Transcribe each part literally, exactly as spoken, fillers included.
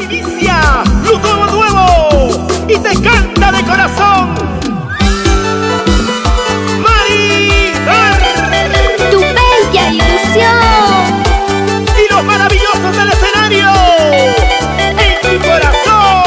primicia, lo nuevo nuevo, y te canta de corazón. Maricar, tu bella ilusión y los maravillosos del escenario en tu corazón.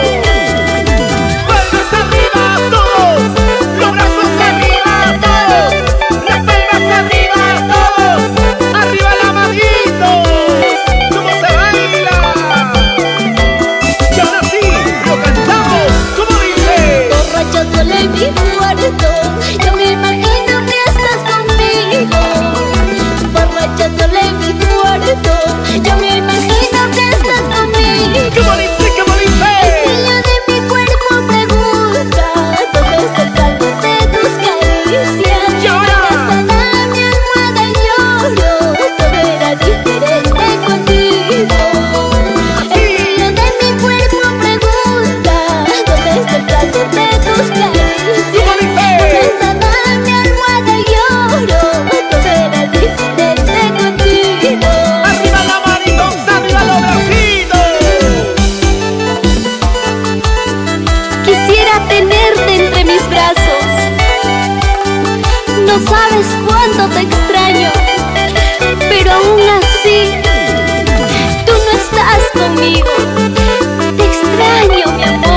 Palmas arriba todos, los brazos arriba todos, las palmas arriba todos, arriba la manito. ¿Cómo se baila? Y ahora sí, lo cantamos, como dice. borracha sola en mi cuarto, yo me imagino que estás conmigo. Borracha sola en mi cuarto, yo me imagino que estás conmigo. ¿Cómo dice? ¿Cómo dice? El frío de mi cuerpo pregunta dónde está el calor de tus caricias. Y ahora Abrazada a mi almohada y lloro, todo era diferente contigo. El frío de mi cuerpo pregunta dónde está el calor de tus caricias. ¿cómo dice? Abrazada a mi almohada y lloro, todo era diferente contigo. Arriba la manito, arriba los bracitos. Quisiera tenerte entre mis brazos. No sabes cuánto te extraño, pero aún así tú no estás conmigo. Te extraño, mi amor.